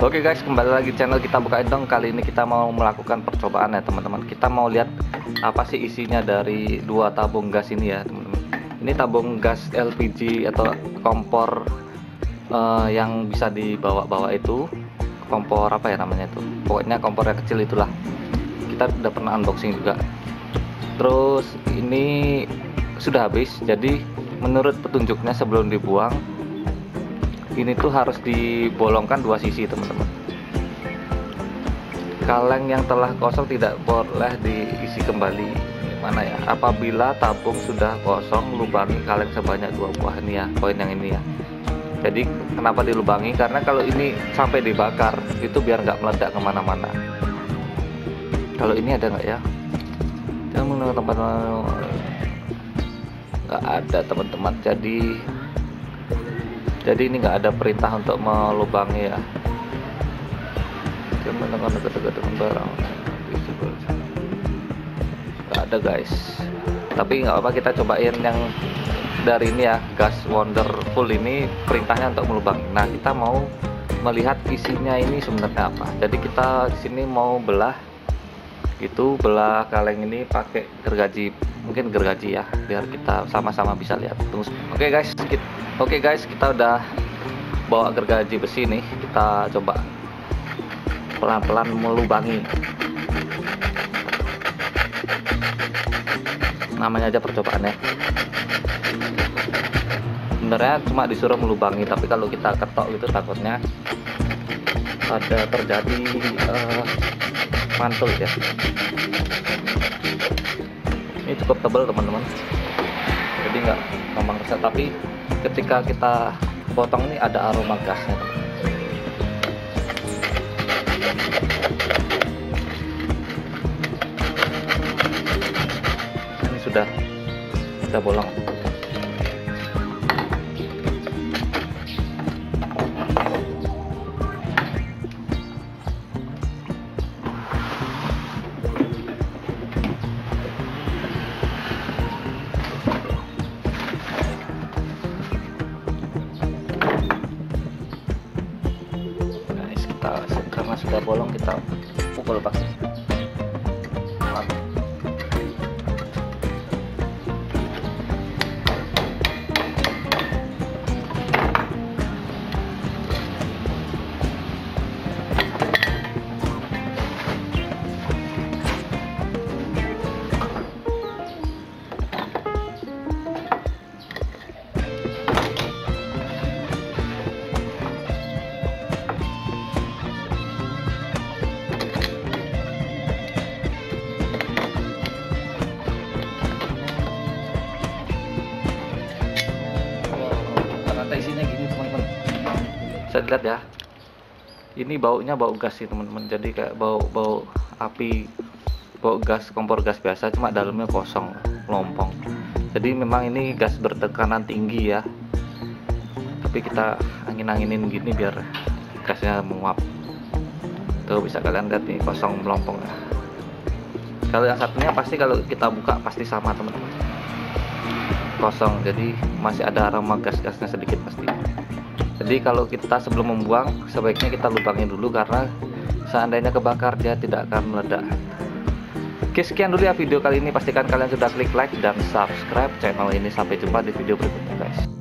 Oke guys, kembali lagi channel kita bukain dong. Kali ini kita mau melakukan percobaan ya teman-teman. Kita mau lihat apa sih isinya dari dua tabung gas ini ya teman-teman. Ini tabung gas LPG atau kompor yang bisa dibawa-bawa itu. Kompor apa ya namanya itu? Pokoknya kompor yang kecil itulah. Kita udah pernah unboxing juga. Terus ini sudah habis. Jadi menurut petunjuknya sebelum dibuang, ini tuh harus dibolongkan dua sisi teman-teman. Kaleng yang telah kosong tidak boleh diisi kembali. Mana ya? Apabila tabung sudah kosong, lubangi kaleng sebanyak 2 buah. Ini ya poin yang ini ya. Jadi kenapa dilubangi? Karena kalau ini sampai dibakar itu biar nggak meledak kemana-mana. Kalau ini ada nggak ya? Tempat nggak ada teman-teman. Jadi ini nggak ada perintah untuk melubangi ya. Dengan barang nggak ada guys. Tapi nggak apa, kita cobain yang dari ini ya, gas wonderful ini perintahnya untuk melubangi. Nah, kita mau melihat isinya ini sebenarnya apa. Jadi kita di sini mau belah kaleng ini pakai gergaji, mungkin gergaji ya, biar kita sama-sama bisa lihat. Tunggu. Oke guys, kita udah bawa gergaji besi nih. Kita coba pelan-pelan melubangi. Namanya aja percobaan ya. Sebenarnya cuma disuruh melubangi, tapi kalau kita ketok gitu takutnya ada terjadi mantul ya. Ini cukup tebal teman-teman, jadi nggak gampang rusak. Tapi ketika kita potong ini ada aroma gasnya teman. Ini sudah bolong. Karena sudah bolong, kita pukul pakai isinya gini teman-teman. Saya lihat ya, ini baunya bau gas sih teman-teman. Jadi kayak bau api, bau gas, kompor gas biasa, cuma dalamnya kosong, melompong. Jadi memang ini gas bertekanan tinggi ya, tapi kita angin-anginin gini biar gasnya menguap. Tuh bisa kalian lihat nih, kosong melompong ya. Kalau yang satunya pasti kalau kita buka pasti sama teman-teman, kosong. Jadi masih ada aroma gas-gasnya sedikit pasti. Jadi kalau kita sebelum membuang sebaiknya kita lubangi dulu, karena seandainya kebakar dia tidak akan meledak. Oke, sekian dulu ya video kali ini. Pastikan kalian sudah klik like dan subscribe channel ini. Sampai jumpa di video berikutnya guys.